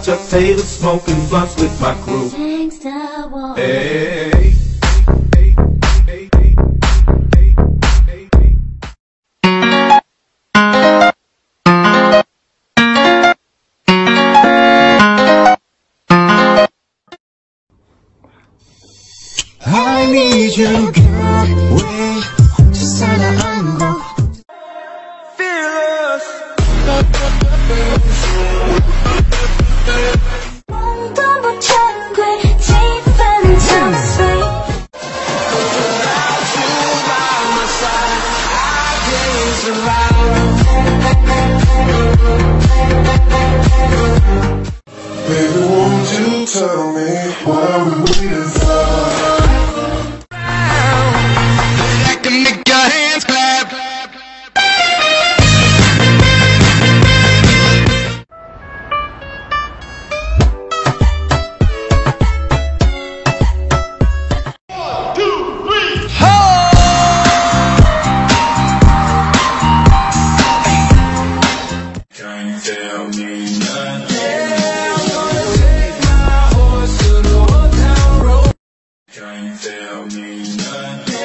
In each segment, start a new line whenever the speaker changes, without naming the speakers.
just Taylor smoking blunts with my crew. Hey.
I need you, girl. 왜 살아 안고 fearless.
梦不成规，气氛这么碎。
Baby, won't you tell me what are we waiting for? Make your hands clap. One, two, three, ho! Can't tell me nothing. Take my horse to the old town road. Can't tell me nothing.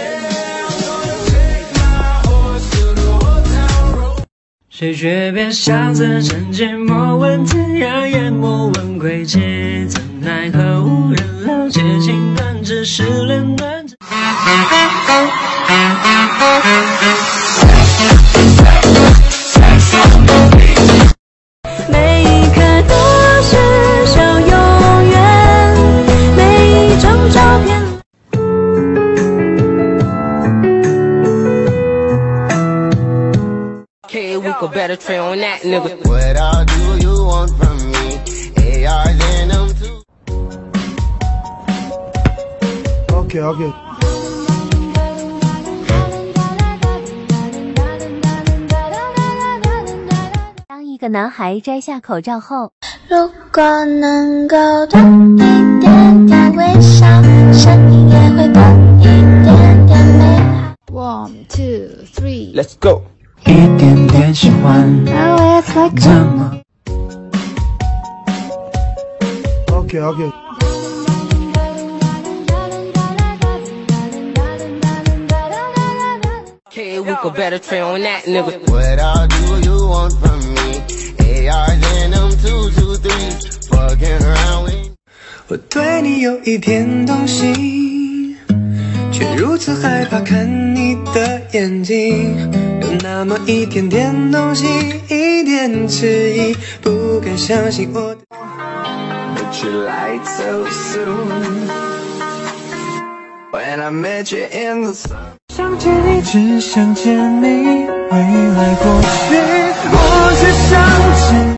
谁诀别相思成寂莫问天涯也莫问归期，怎奈何无人了解情感，只是恋断。
每一刻都是想永远，每一张照片。
Okay, we could better try on that, nigga.
What all do you want from me? ARs and them too. Okay.
当一个男孩摘下口罩后，
如果能够多一点点微笑，声音也会多一点点美好。One, two, three.
Let's go.
一点点喜欢，
Now it's like
怎么
Okay.
Okay, we could better try on that, nigga.
What all do you want from me? ARs and them 2, 3s. Fucking around with.
我对你有一点动心，却如此害怕看你的眼睛，有那么一点点动心，一点迟疑，不敢相信我的。But you lied so soon when I met you in the sun。想见你，只想见你，未来过去，我只想见。